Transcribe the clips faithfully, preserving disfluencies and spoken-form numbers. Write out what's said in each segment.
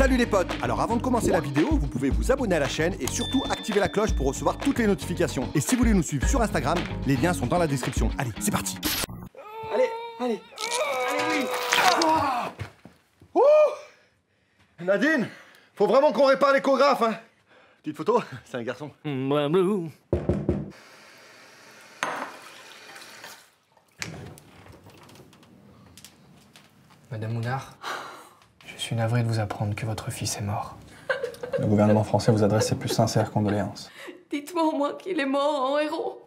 Salut les potes! Alors avant de commencer la vidéo, vous pouvez vous abonner à la chaîne et surtout activer la cloche pour recevoir toutes les notifications. Et si vous voulez nous suivre sur Instagram, les liens sont dans la description. Allez, c'est parti! Allez, allez! Allez, oui! Oh! Nadine, faut vraiment qu'on répare l'échographe, hein! Petite photo, c'est un garçon. Madame Mounard, je suis navré de vous apprendre que votre fils est mort. Le gouvernement français vous adresse ses plus sincères condoléances. Dites-moi au moins qu'il est mort en héros.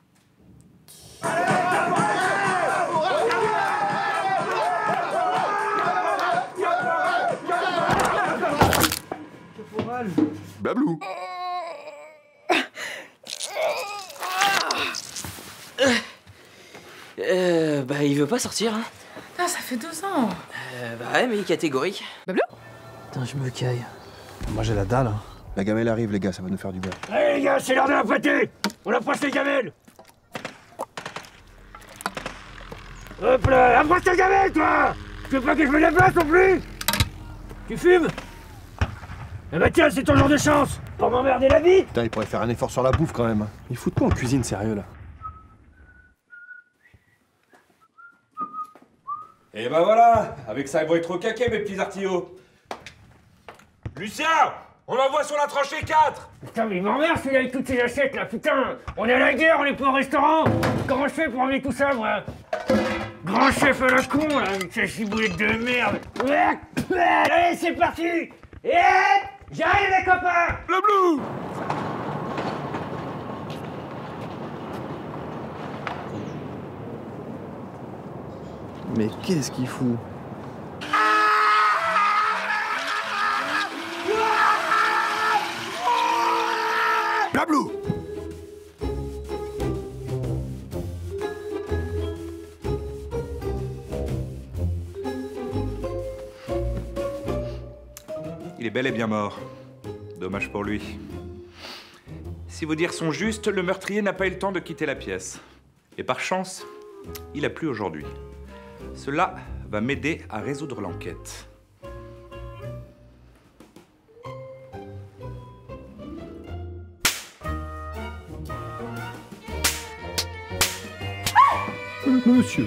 Bablou! Euh, bah il veut pas sortir, hein. Ah, ça fait deux ans. Euh, bah ouais, mais il est catégorique. Bablou? Putain, je me caille. Moi j'ai la dalle. Hein. La gamelle arrive, les gars, ça va nous faire du bien. Allez les gars, c'est l'heure de la pâtée. On approche les gamelles. Hop là, approche les gamelles, toi. Tu veux pas que je me déplace non plus? Tu fumes? Eh bah tiens, c'est ton jour de chance. Pour m'emmerder la vie. Putain, il pourrait faire un effort sur la bouffe quand même. Il fout de quoi en cuisine, sérieux là? Et ben voilà, avec ça ils vont être au caquet mes petits artillots. Lucien, on envoie sur la tranchée quatre. Putain, mais il m'emmerde celui-là avec toutes ces assiettes là, putain. On est à la guerre, on est pas au restaurant. Comment je fais pour emmener tout ça, moi? Grand chef à la con, là, avec sa ciboulette de merde. Allez, c'est parti. Et j'arrive les copains. Le bleu. Mais qu'est-ce qu'il fout? Bablou! Il est bel et bien mort. Dommage pour lui. Si vos dires sont justes, le meurtrier n'a pas eu le temps de quitter la pièce. Et par chance, il a plu aujourd'hui. Cela va m'aider à résoudre l'enquête. Monsieur.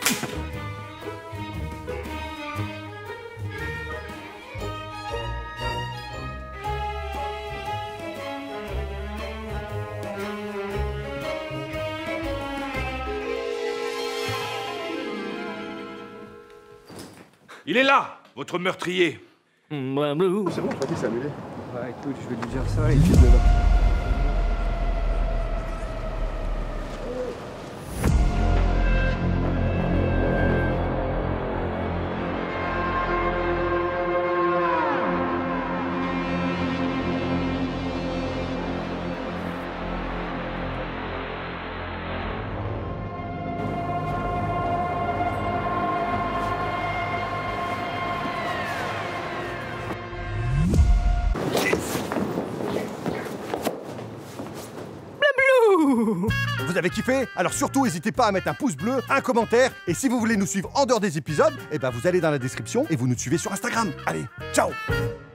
Il est là, votre meurtrier. C'est bon, je crois qu'il s'est annulé. Bah écoute, je vais lui dire ça et puis de là. Vous avez kiffé? Alors surtout, n'hésitez pas à mettre un pouce bleu, un commentaire, et si vous voulez nous suivre en dehors des épisodes, eh ben vous allez dans la description et vous nous suivez sur Instagram. Allez, ciao!